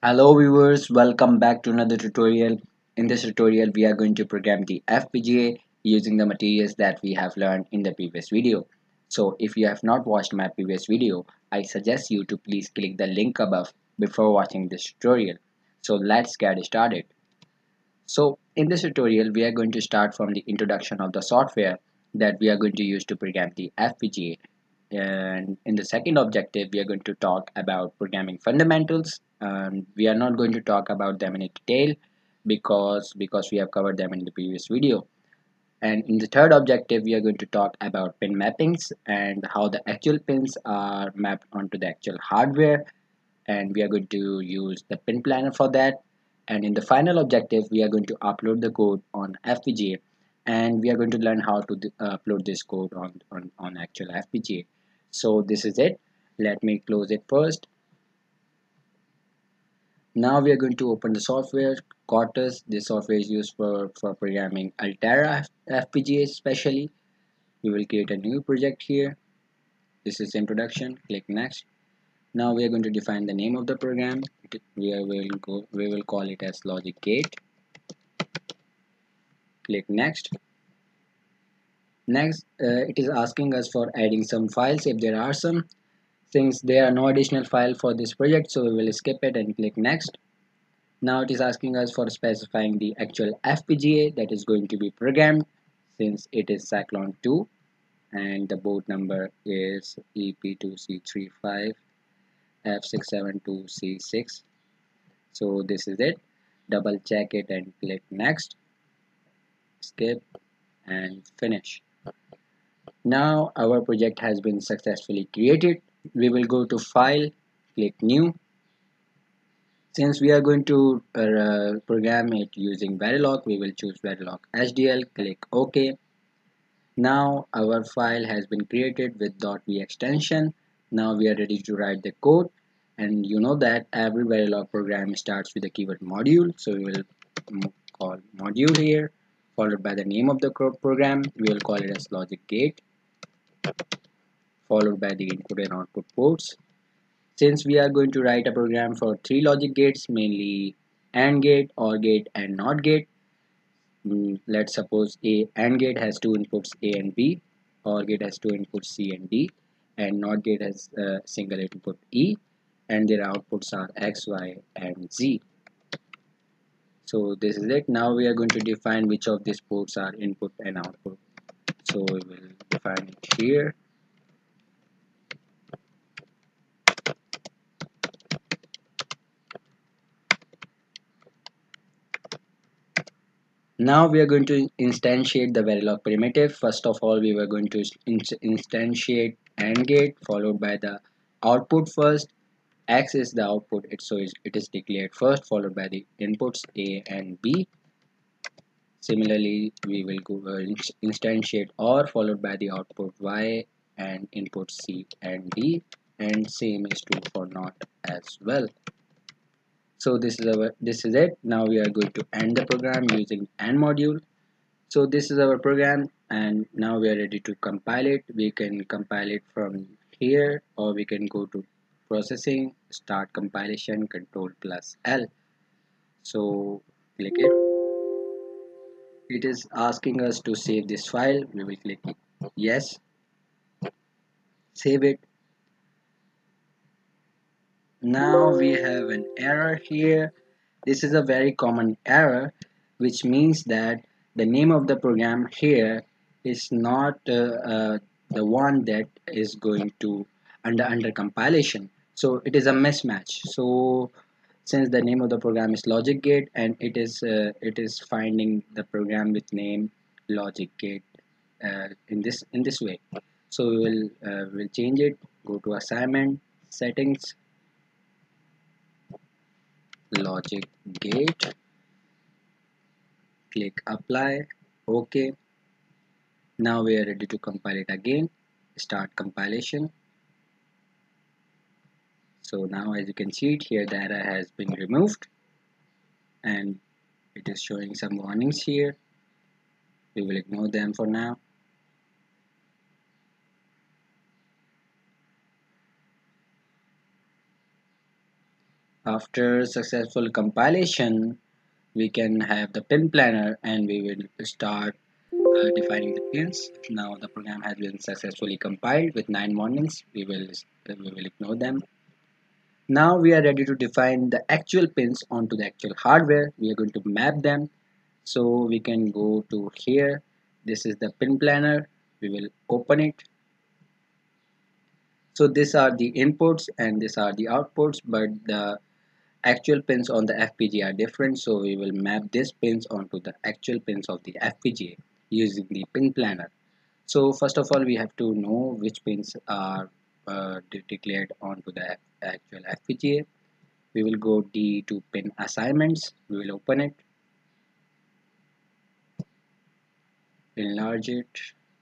Hello viewers, welcome back to another tutorial. In this tutorial, we are going to program the FPGA using the materials that we have learned in the previous video. So if you have not watched my previous video, I suggest you to please click the link above before watching this tutorial. So let's get started. So in this tutorial, we are going to start from the introduction of the software that we are going to use to program the FPGA. And in the second objective, we are going to talk about programming fundamentals. And we are not going to talk about them in detail because we have covered them in the previous video. And in the third objective, we are going to talk about pin mappings and how the actual pins are mapped onto the actual hardware, and we are going to use the pin planner for that. And in the final objective, we are going to upload the code on FPGA, and we are going to learn how to upload this code on actual FPGA. So this is it. Let me close it first. Now we are going to open the software Cortex. This software is used for programming Altera FPGA especially. We will create a new project here. This is introduction. Click next. Now we are going to define the name of the program. We will call it as logic gate. Click next. Next, it is asking us for adding some files if there are some. Since there are no additional file for this project, so we will skip it and click next. Now it is asking us for specifying the actual FPGA that is going to be programmed, since it is Cyclone 2 and the board number is EP2C35 F672C6. So this is it. Double check it and click next, skip and finish. Now our project has been successfully created. We will go to file, click new. Since we are going to program it using Verilog, we will choose Verilog HDL, click OK. Now our file has been created with .v extension. Now we are ready to write the code, and you know that every Verilog program starts with the keyword module, so we will call module here, followed by the name of the program. We will call it as logic gate, followed by the input and output ports. Since we are going to write a program for three logic gates, mainly AND gate, OR gate and NOT gate. Let's suppose a AND gate has two inputs A and B, OR gate has two inputs C and D, and NOT gate has a single input E, and their outputs are X, Y, and Z. So this is it. Now we are going to define which of these ports are input and output. So we will define it here. Now we are going to instantiate the Verilog primitive. First of all, we were going to instantiate AND gate, followed by the output first. X is the output, so it is declared first, followed by the inputs A and B. Similarly, we will go instantiate OR, followed by the output Y and input C and D, and same is true for NOT as well. So this is it. Now we are going to end the program using AND module. So this is our program, and now we are ready to compile it. We can compile it from here, or we can go to processing, start compilation, Control+L. So click it. It is asking us to save this file. We will click yes, save it. Now we have an error here. This is a very common error, which means that the name of the program here is not the one that is going to under compilation. So it is a mismatch. So since the name of the program is logic gate, and it is finding the program with name logic gate in this way. So we'll change it. Go to assignment, settings, logic gate, click apply, OK. Now we are ready to compile it again. Start compilation. So now as you can see it here, the error has been removed and it is showing some warnings here. We will ignore them for now. After successful compilation, we can have the pin planner and we will start defining the pins. Now the program has been successfully compiled with 9 warnings. We will ignore them. Now we are ready to define the actual pins onto the actual hardware. We are going to map them. So we can go to here. This is the pin planner. We will open it. So these are the inputs and these are the outputs, but the actual pins on the FPGA are different. So we will map these pins onto the actual pins of the FPGA using the pin planner. So first of all, we have to know which pins are declared onto the actual FPGA. We will go to pin assignments. We will open it, enlarge it.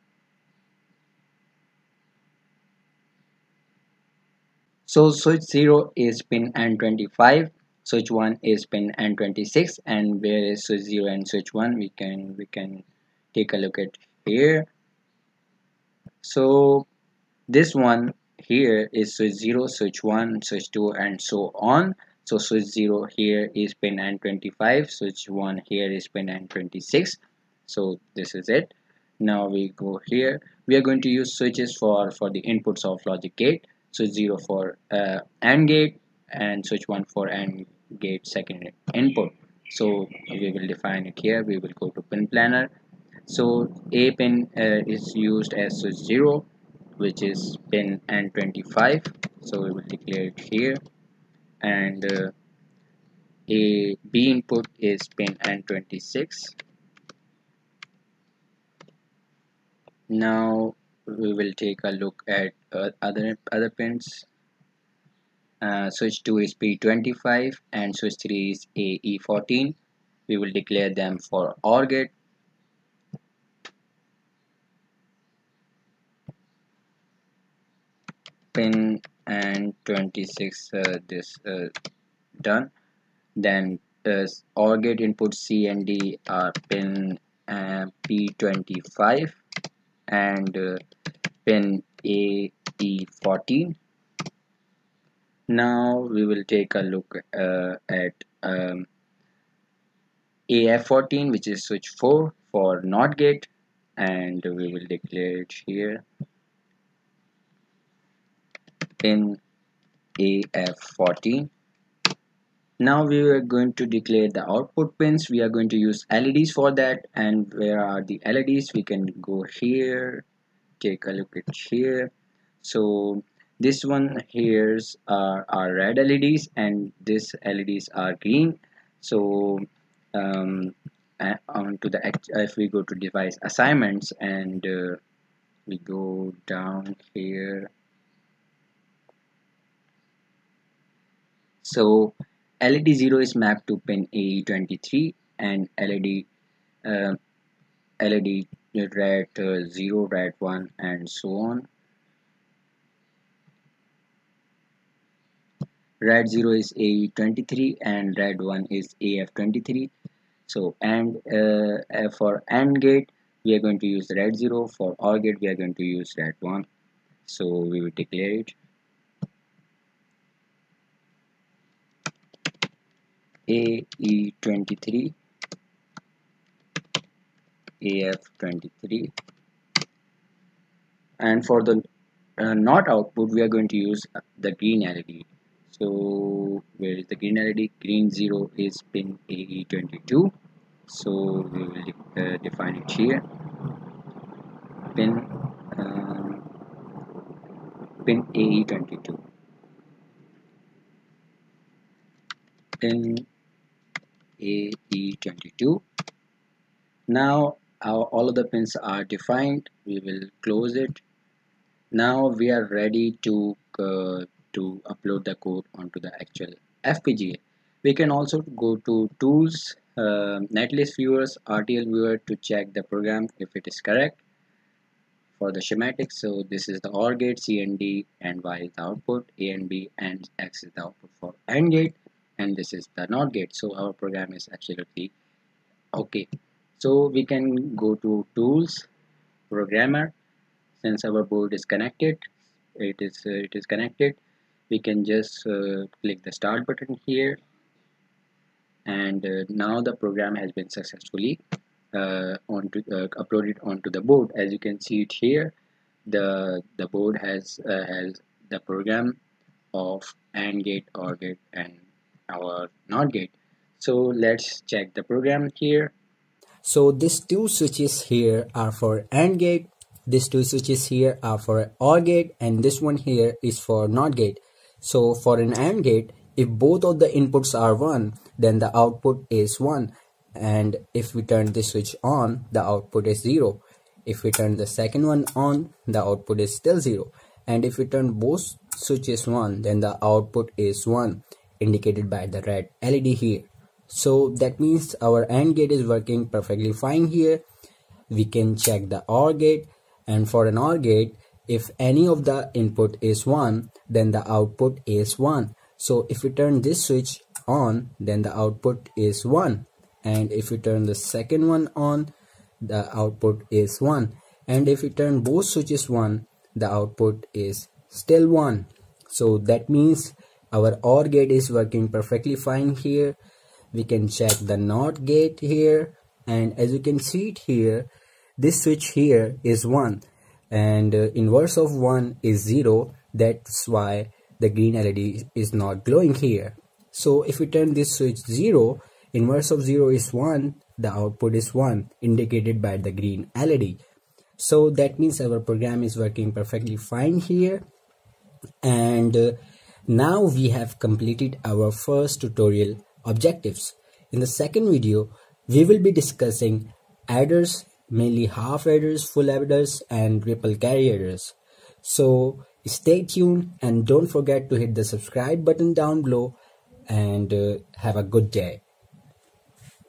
So switch 0 is pin N25, switch 1 is pin N26, and where is switch 0 and switch 1? We can take a look at here. So this one here is switch 0, switch 1, switch 2, and so on. So switch 0 here is pin N25, switch 1 here is pin N26. So this is it. Now we go here. We are going to use switches for the inputs of logic gate. Switch 0 for AND gate and switch 1 for AND gate second input. So we will define it here. We will go to pin planner. So A pin is used as switch 0, which is pin N25. So we will declare it here. And a B input is pin N26. Now we will take a look at other pins. Switch 2 is P25 and switch 3 is AE14. We will declare them for OR gate. Pin and 26 this done. Then OR gate input C and D are pin P25 and pin AE14. Now we will take a look at AF14, which is switch 4 for NOT gate, and we will declare it here pin AF14. Now we are going to declare the output pins. We are going to use LEDs for that. And where are the LEDs? We can go here, take a look at here. So this one here's are red LEDs and this LEDs are green. So onto the if we go to device assignments and we go down here. So LED 0 is mapped to pin AE23 and LED red 0, red 1 and so on. Red 0 is AE23 and red 1 is AF23. So and for AND gate we are going to use red 0. For OR gate we are going to use red 1. So we will declare it AE23 AF23, and for the NOT output we are going to use the green LED. So where is the green LED? Green 0 is pin AE22. So we will define it here. Pin pin AE22. Pin AE22. Now all of the pins are defined. We will close it. Now we are ready to upload the code onto the actual FPGA. We can also go to tools, netlist viewers, RTL viewer to check the program if it is correct for the schematics. So this is the OR gate, C and D and Y is the output, A and B and X is the output for AND gate, and this is the NOT gate. So our program is absolutely okay. So we can go to tools, programmer. Since our board is connected, it is connected. we can just click the start button here, and now the program has been successfully uploaded onto the board. As you can see it here, the board has the program of AND gate, OR gate, and our NOT gate. So let's check the program here. So these two switches here are for AND gate, these two switches here are for OR gate, and this one here is for NOT gate. So for an AND gate, if both of the inputs are 1, then the output is 1, and if we turn this switch on, the output is 0. If we turn the second one on, the output is still 0, and if we turn both switches 1, then the output is 1, indicated by the red LED here. So that means our AND gate is working perfectly fine here. We can check the OR gate, and for an OR gate, if any of the input is 1, then the output is 1. So if we turn this switch on, then the output is 1, and if we turn the second one on, the output is 1, and if we turn both switches 1, the output is still 1. So that means our OR gate is working perfectly fine here. We can check the NOT gate here, and as you can see it here, this switch here is 1, and inverse of 1 is 0. That's why the green LED is not glowing here. So if we turn this switch 0, inverse of 0 is 1, the output is 1, indicated by the green LED. So that means our program is working perfectly fine here. And now we have completed our first tutorial objectives. In the second video, we will be discussing adders, mainly half adders, full adders, and ripple carry adders. So stay tuned and don't forget to hit the subscribe button down below, and have a good day.